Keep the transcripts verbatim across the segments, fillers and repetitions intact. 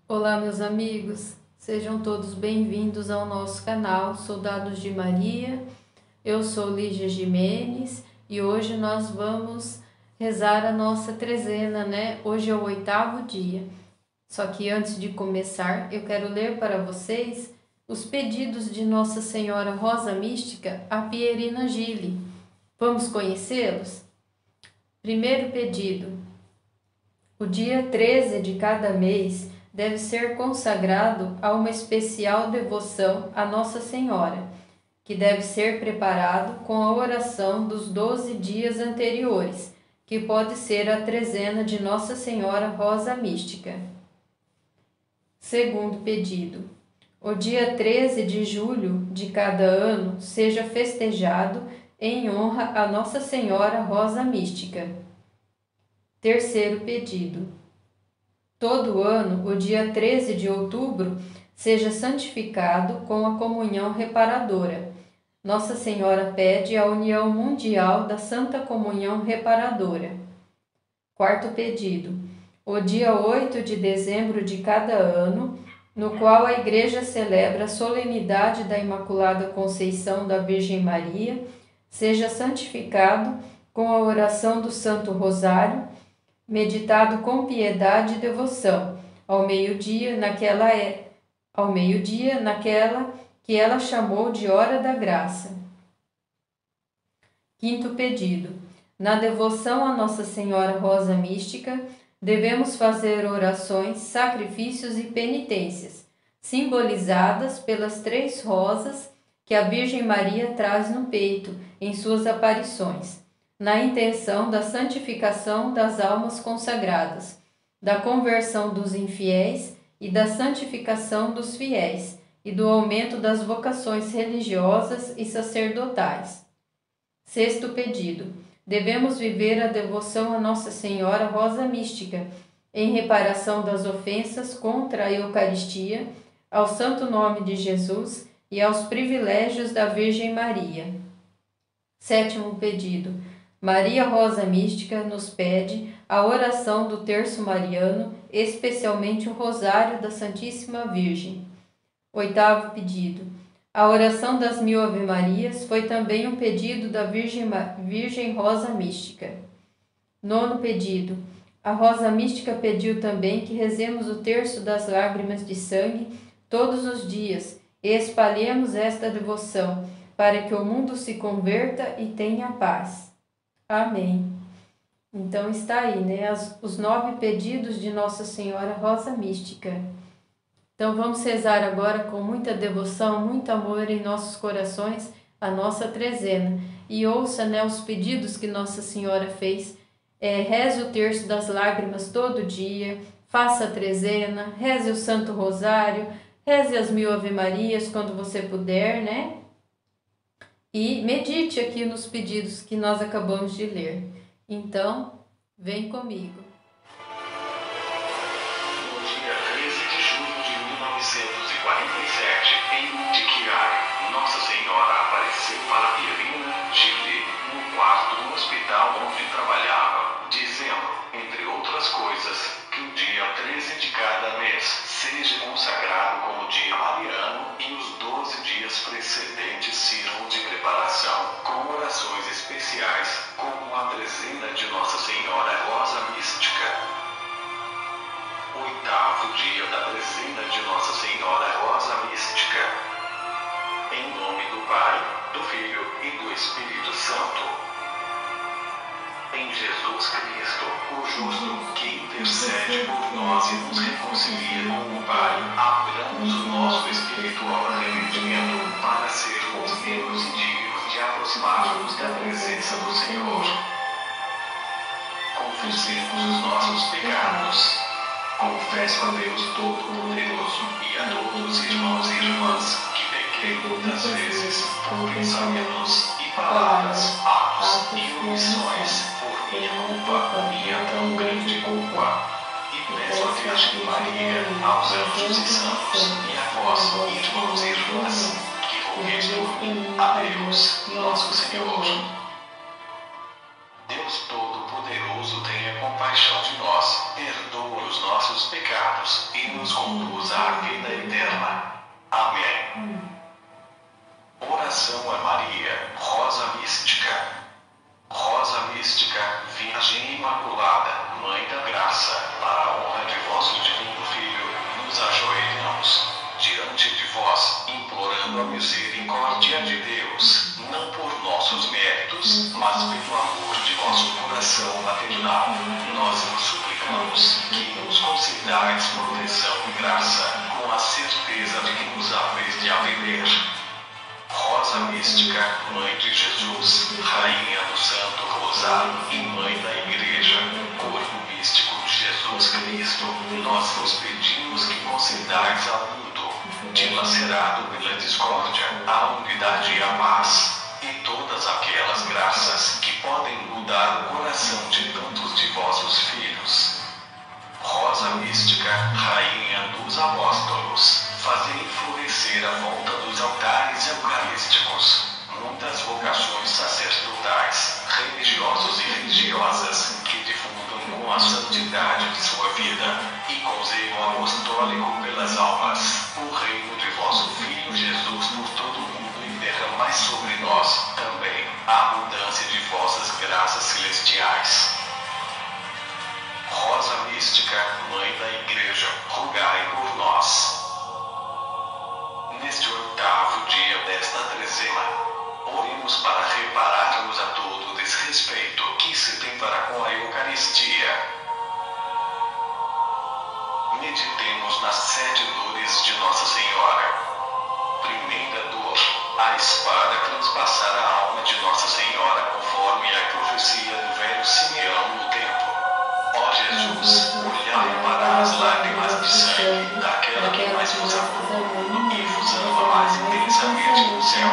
Olá, meus amigos, sejam todos bem-vindos ao nosso canal Soldados de Maria. Eu sou Lígia Jimenez e hoje nós vamos rezar a nossa trezena, né? Hoje é o oitavo dia. Só que antes de começar, eu quero ler para vocês os pedidos de Nossa Senhora Rosa Mística a Pierina Gili. Vamos conhecê-los? Primeiro pedido: o dia treze de cada mês deve ser consagrado a uma especial devoção a Nossa Senhora, que deve ser preparado com a oração dos doze dias anteriores, que pode ser a trezena de Nossa Senhora Rosa Mística. Segundo pedido: o dia treze de julho de cada ano seja festejado em honra a Nossa Senhora Rosa Mística. Terceiro pedido: todo ano, o dia treze de outubro, seja santificado com a comunhão reparadora. Nossa Senhora pede a união mundial da Santa Comunhão Reparadora. Quarto pedido: o dia oito de dezembro de cada ano, no qual a Igreja celebra a solenidade da Imaculada Conceição da Virgem Maria, seja santificado com a oração do Santo Rosário, meditado com piedade e devoção, ao meio-dia naquela é, ao meio-dia naquela que ela chamou de hora da graça. Quinto pedido: na devoção a Nossa Senhora Rosa Mística, devemos fazer orações, sacrifícios e penitências, simbolizadas pelas três rosas que a Virgem Maria traz no peito em suas aparições, na intenção da santificação das almas consagradas, da conversão dos infiéis e da santificação dos fiéis, e do aumento das vocações religiosas e sacerdotais. Sexto pedido: devemos viver a devoção a Nossa Senhora Rosa Mística, em reparação das ofensas contra a Eucaristia, ao Santo Nome de Jesus e aos privilégios da Virgem Maria. Sétimo pedido: Maria Rosa Mística nos pede a oração do Terço Mariano, especialmente o Rosário da Santíssima Virgem. Oitavo pedido: a oração das Mil Ave-Marias foi também um pedido da Virgem, Virgem Rosa Mística. Nono pedido: a Rosa Mística pediu também que rezemos o Terço das Lágrimas de Sangue todos os dias e espalhemos esta devoção, para que o mundo se converta e tenha paz. Amém. Então está aí, né, as, os nove pedidos de Nossa Senhora Rosa Mística. Então vamos rezar agora com muita devoção, muito amor em nossos corações a nossa trezena. E ouça, né, os pedidos que Nossa Senhora fez. É, reze o Terço das Lágrimas todo dia, faça a trezena, reze o Santo Rosário, reze as Mil Ave-Marias quando você puder, né? E medite aqui nos pedidos que nós acabamos de ler. Então, vem comigo. No dia treze de julho de mil novecentos e quarenta e sete, em Utiquiari, Nossa Senhora apareceu para Pierina Gili, no quarto do hospital onde trabalhava, dizendo, entre outras coisas, que o dia treze de cada mês seja consagrado como dia mariano e os doze dias precedentes sirvam de preparação, com orações especiais, como a trezena de Nossa Senhora Rosa Mística. Oitavo dia da trezena de Nossa Senhora Rosa Mística. Em nome do Pai, do Filho e do Espírito Santo. Em Jesus Cristo, o justo, que intercede por nós e nos reconcilia com o Pai, abramos o nosso espiritual arrependimento para sermos menos indignos de aproximarmos da presença do Senhor. Confessemos os nossos pecados. Confesso a Deus Todo-Poderoso e a todos os irmãos e irmãs que pequei muitas vezes por pensamentos e palavras, atos e omissões, por minha culpa, minha tão grande culpa. E peço a Virgem Maria, aos anjos e santos, e a vós, irmãos e irmãs, que rogueis por mim a Deus, nosso Senhor. Deus Todo-Poderoso, tenha compaixão de nós, perdoa os nossos nossos pecados e nos conduz à vida eterna. Amém. Oração a Maria, Rosa Mística. Rosa Mística, Virgem Imaculada, Mãe da Graça, para a honra de vosso divino Filho, nos ajoelhamos diante de vós, implorando a misericórdia de Deus, não por nossos méritos, mas pelo amor de vosso coração maternal. Nós vos suplicamos que nos concedais proteção e graça, com a certeza de que nos haveis de atender. Rosa Mística, Mãe de Jesus, Rainha do Santo Rosário e Mãe da Igreja, Corpo Místico de Jesus Cristo, nós vos pedimos que concedais ao mundo, dilacerado pela discórdia, a unidade e a paz, e todas aquelas graças que podem mudar o coração de tantos de vossos filhos. Rosa Mística, Rainha dos Apóstolos, fazei florescer a volta dos altares eucarísticos muitas vocações sacerdotais, religiosos e religiosas, que difundam com a santidade de sua vida, e com zelo apostólico pelas almas, o reino de vosso Filho Jesus por todo o mundo, e derramai sobre nós, também, a abundância de vossas graças celestiais. Rosa Mística, Mãe da Igreja, rogai por nós. Neste oitavo dia desta trezena, oremos para repararmos a todo o desrespeito que se tem para com a Eucaristia. Meditemos nas sete dores de Nossa Senhora. Primeira dor: a espada transpassar a alma de Nossa Senhora, conforme a profecia do velho Simeão no templo. Ó Jesus, olhai para as lágrimas de sangue daquela que mais vos amou e vos ama mais intensamente no céu.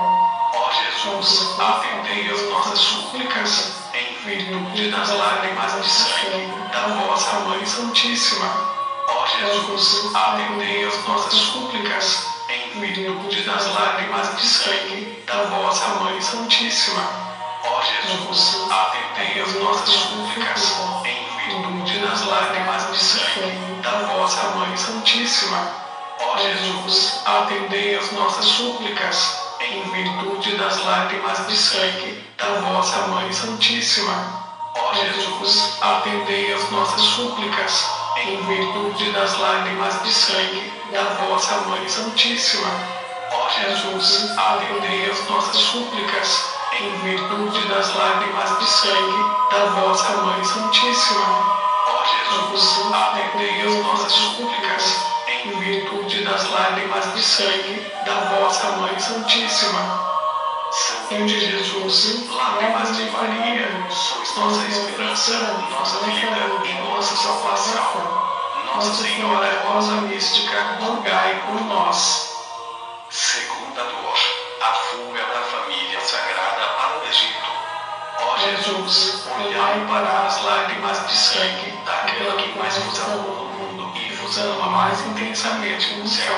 Ó Jesus, atendei as nossas súplicas, em virtude das lágrimas de sangue da vossa Mãe Santíssima. Ó Jesus, atendei as nossas súplicas, em virtude das lágrimas de sangue da vossa Mãe Santíssima. Ó Jesus, atendei as nossas súplicas, em virtude das lágrimas de sangue da vossa Mãe Santíssima. Ó Jesus, atendei as nossas súplicas, em virtude das lágrimas de sangue da vossa Mãe Santíssima. Ó Jesus, atendei as nossas súplicas, em virtude das lágrimas de sangue da vossa Mãe Santíssima. Ó Jesus, atendei as nossas súplicas, em virtude das lágrimas de sangue da vossa Mãe Santíssima. Ó Jesus, atendei as nossas súplicas, em virtude das lágrimas de sangue da vossa Mãe Santíssima. Sangue de Jesus, lágrimas de Maria, sois nossa esperança, nossa vida e nossa salvação. Nossa Senhora Rosa Mística, rogai por nós. Segunda dor: a fuga da família sagrada para o Egito. Ó Jesus, olhai para as lágrimas de sangue daquela que mais vos amou no mundo e vos ama mais intensamente no céu.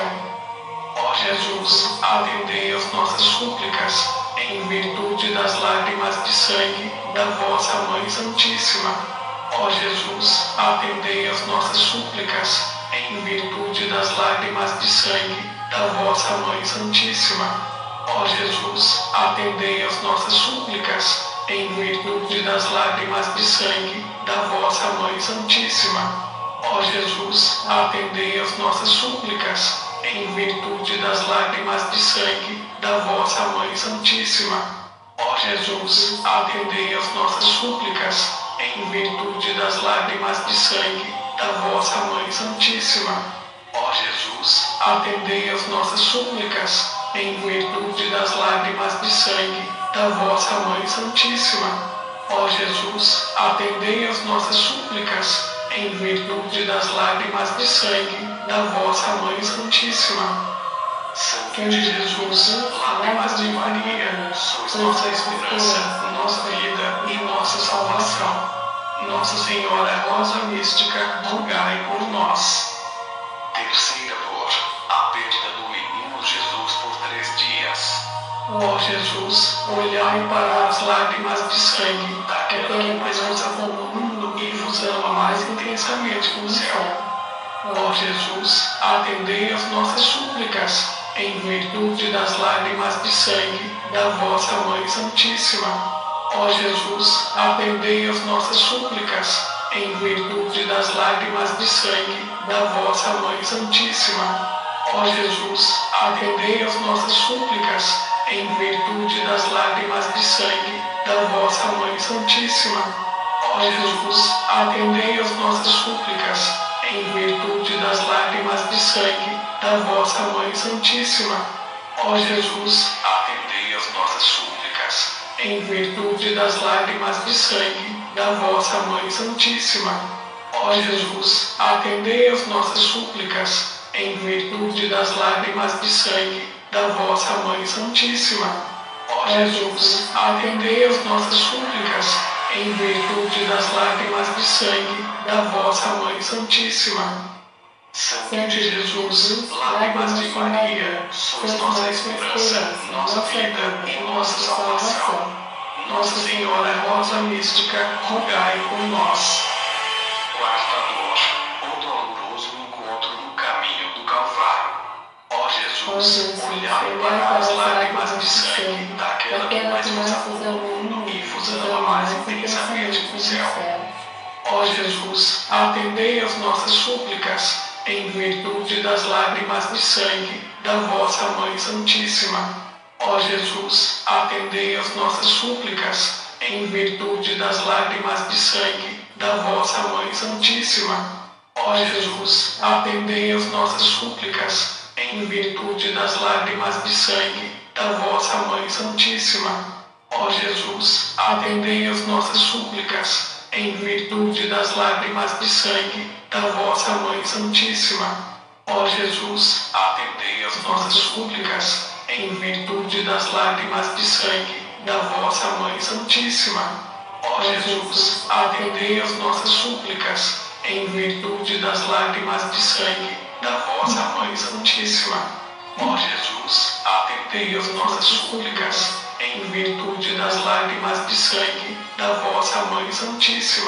Ó Jesus, atendei as nossas súplicas, em virtude das lágrimas de sangue da vossa Mãe Santíssima. Ó Jesus, atendei as nossas súplicas, em virtude das lágrimas de sangue da vossa Mãe Santíssima. Ó Jesus, atendei as nossas súplicas, em virtude das lágrimas de sangue da vossa Mãe Santíssima. Ó Jesus, atendei as nossas súplicas, em virtude das lágrimas de sangue da vossa Mãe Santíssima. Ó Jesus, atendei as nossas súplicas, em virtude das lágrimas de sangue da vossa Mãe Santíssima. Ó Jesus, atendei as nossas súplicas, em virtude das lágrimas de sangue da vossa Mãe Santíssima. Ó Jesus, atendei as nossas súplicas, em virtude das lágrimas de sangue da vossa Mãe Santíssima. Sangue de Jesus, lágrimas de Maria, sois nossa esperança, nossa vida e nossa salvação. Nossa Senhora Rosa Mística, rogai por nós. Terceira dor: a perda do menino Jesus por três dias. Ó Jesus, olhai para as lágrimas de sangue daquela que mais vos amou no mundo e vos ama mais intensamente que no céu. Ó Jesus, atendei as nossas súplicas, em virtude das lágrimas de sangue da vossa Mãe Santíssima. Ó Jesus, atendei as nossas súplicas, em virtude das lágrimas de sangue da vossa Mãe Santíssima. Ó Jesus, atendei as nossas súplicas, em virtude das lágrimas de sangue da vossa Mãe Santíssima. Ó Jesus, atendei as nossas súplicas, em virtude das lágrimas de sangue da vossa Mãe Santíssima. Ó Jesus, atendei as nossas súplicas, em virtude das lágrimas de sangue da vossa Mãe Santíssima. Ó Jesus, atendei as nossas súplicas, em virtude das lágrimas de sangue da vossa Mãe Santíssima. Ó Jesus, atendei as nossas súplicas, em virtude das lágrimas de sangue da vossa Mãe Santíssima. Sangue de Jesus, lágrimas de Maria, sois nossa esperança, nossa vida e nossa salvação. Nossa Senhora Rosa Mística, rogai por nós. Quarta dor, o doloroso encontro no caminho do Calvário. Ó Jesus, olhai para as lágrimas de sangue daquela que mais vos amou no mundo e vos ama mais intensamente no céu. Ó Jesus, atendei as nossas súplicas, em virtude das lágrimas de sangue da vossa Mãe Santíssima. Ó Jesus, atendei as nossas súplicas, em virtude das lágrimas de sangue da vossa Mãe Santíssima. Ó Jesus, atendei as nossas súplicas, em virtude das lágrimas de sangue da vossa Mãe Santíssima. Ó Jesus, atendei as nossas súplicas, em virtude das lágrimas de sangue da vossa Mãe Santíssima. Ó Jesus, atendei as nossas súplicas, em virtude das lágrimas de sangue da vossa Mãe Santíssima. Ó Jesus, atendei as nossas súplicas, em virtude das lágrimas de sangue da vossa Mãe Santíssima. Ó Jesus, atendei as nossas súplicas, em virtude das lágrimas de sangue da vossa Mãe Santíssima.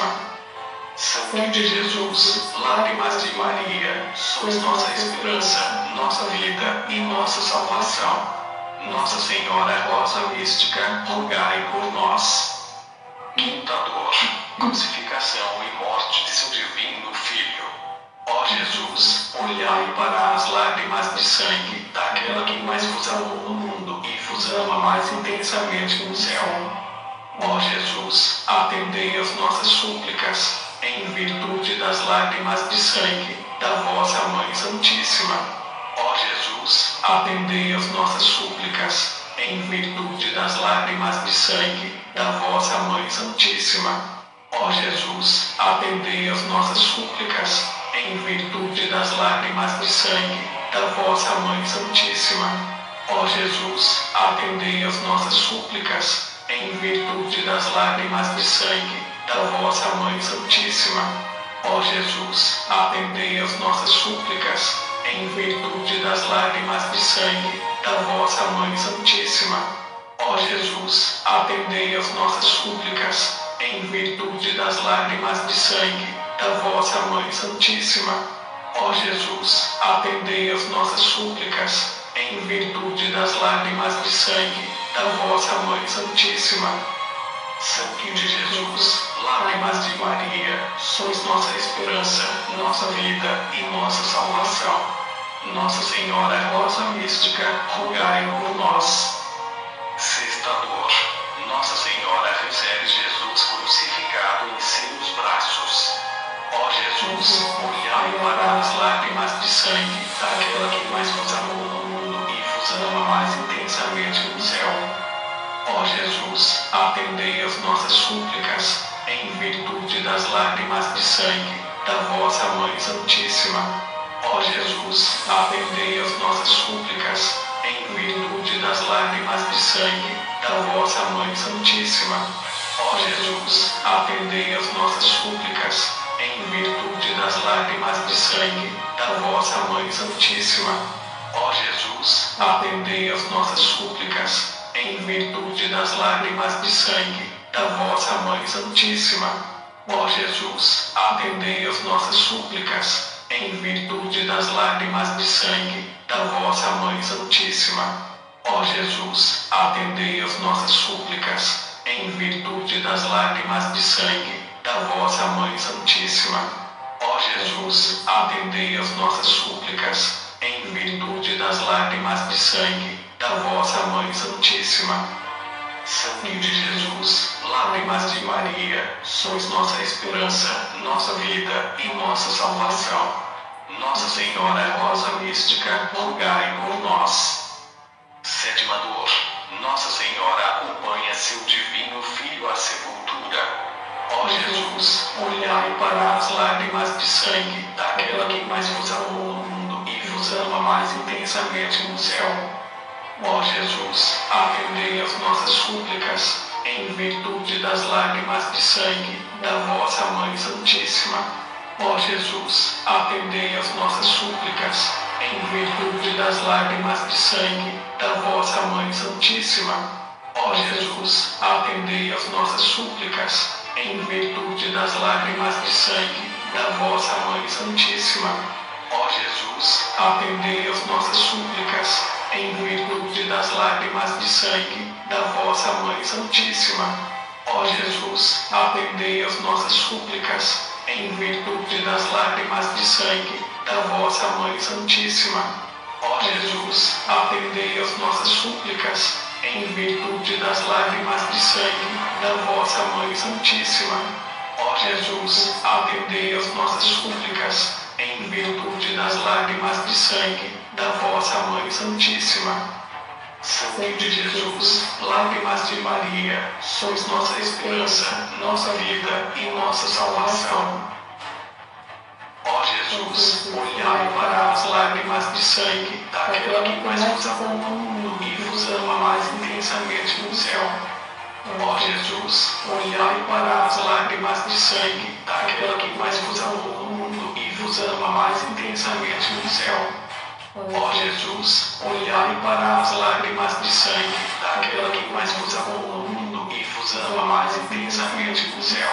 Sangue de Jesus, lágrimas de Maria, sois nossa esperança, nossa vida e nossa salvação. Nossa Senhora Rosa Mística, rogai por nós. Quinta dor, crucificação e morte de seu divino Filho. Ó Jesus, olhai para as lágrimas de sangue daquela que mais vos amou no mundo e vos ama mais intensamente no céu. Ó Jesus, atendei as nossas súplicas, em virtude das lágrimas de sangue da vossa Mãe Santíssima. Ó Jesus, atendei as nossas súplicas, em virtude das lágrimas de sangue da vossa Mãe Santíssima. Ó Jesus, atendei as nossas súplicas, em virtude das lágrimas de sangue da vossa Mãe Santíssima. Ó Jesus, atendei as nossas súplicas, em virtude das lágrimas de sangue da vossa Mãe Santíssima. Ó Jesus, atendei as nossas súplicas, em virtude das lágrimas de sangue da vossa Mãe Santíssima. Ó Jesus, atendei as nossas súplicas, em virtude das lágrimas de sangue da vossa Mãe Santíssima. Ó Jesus, atendei as nossas súplicas, em virtude das lágrimas de sangue da vossa Mãe Santíssima. Sangue de Jesus, lágrimas de Maria, sois nossa esperança, nossa vida e nossa salvação. Nossa Senhora Rosa Mística, rogai por nós. Sexta dor, Nossa Senhora recebe Jesus crucificado em seus braços. Ó Jesus, olhai para as lágrimas de sangue daquela que mais vos amou no mundo e vos ama mais intensamente no céu. Ó Jesus, atendei as nossas súplicas, em virtude das lágrimas de sangue da vossa Mãe Santíssima. Ó Jesus, atendei as nossas súplicas, em virtude das lágrimas de sangue da vossa Mãe Santíssima. Ó Jesus, atendei as nossas súplicas, em virtude das lágrimas de sangue da vossa Mãe Santíssima. Ó Jesus, atendei as nossas súplicas, em virtude das lágrimas de sangue da vossa Mãe Santíssima. Ó Jesus, atendei as nossas súplicas, em virtude das lágrimas de sangue da vossa Mãe Santíssima. Ó Jesus, atendei as nossas súplicas, em virtude das lágrimas de sangue da vossa Mãe Santíssima. Ó Jesus, atendei as nossas súplicas, em virtude das lágrimas de sangue da vossa Mãe Santíssima. Sangue de Jesus, lágrimas de Maria, sois nossa esperança, nossa vida e nossa salvação. Nossa Senhora Rosa Mística, rogai por nós. Sétima dor. Nossa Senhora acompanha seu divino Filho à sepultura. Ó Jesus, olhai para as lágrimas de sangue daquela que mais vos amou no mundo e vos ama mais intensamente no céu. Ó Jesus, atendei as nossas súplicas, em virtude das lágrimas de sangue da vossa Mãe Santíssima. Ó Jesus, atendei as nossas súplicas, em virtude das lágrimas de sangue da vossa Mãe Santíssima. Ó Jesus, atendei as nossas súplicas, em virtude das lágrimas de sangue da vossa Mãe Santíssima. Ó Jesus, atendei as nossas súplicas, em virtude das lágrimas de sangue da vossa Mãe Santíssima. Ó Jesus, atendei as nossas súplicas, em virtude das lágrimas de sangue da vossa Mãe Santíssima. Ó Jesus, atendei as nossas súplicas, em virtude das lágrimas de sangue da vossa Mãe Santíssima. Ó Jesus, atendei as nossas súplicas, em virtude das lágrimas de sangue da vossa Mãe Santíssima. Sangue de Jesus, lágrimas de Maria, sois nossa esperança, nossa vida e nossa salvação. Ó Jesus, olhai para as lágrimas de sangue daquela que mais vos amou no mundo e vos ama mais intensamente no céu. Ó Jesus, olhai para as lágrimas de sangue daquela que mais vos amou no mundo e vos ama mais intensamente no céu. Ó Jesus, olhai para as lágrimas de sangue daquela que mais vos amou no mundo e vos ama mais intensamente no céu.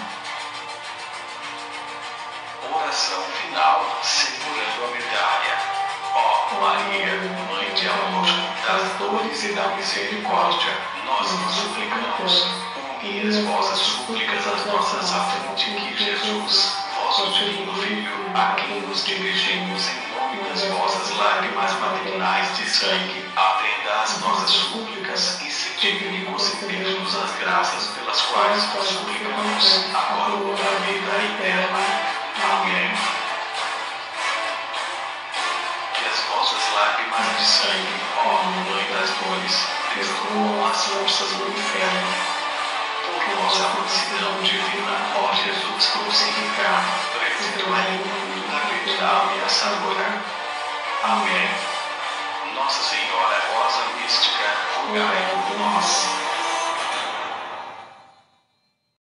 Oração final, segurando a medalha. Ó Maria, Mãe de amor, das dores e da misericórdia, nós vos suplicamos, uni as vossas súplicas às nossas à frente que Jesus, vosso divino Filho, a quem nos dirigimos em nome das vossas lágrimas maternais de sangue, atenda às nossas súplicas e se digne conceder-nos as graças pelas quais vos suplicamos a coroa da vida eterna. Amém. Que as vossas lágrimas de sangue, ó Mãe das dores, destruam as forças do inferno. Por nossa mansidão divina, ó Jesus crucificado, perdoai o mundo da vida ameaçadora. Amém. Nossa Senhora Rosa Mística, rogai por nós.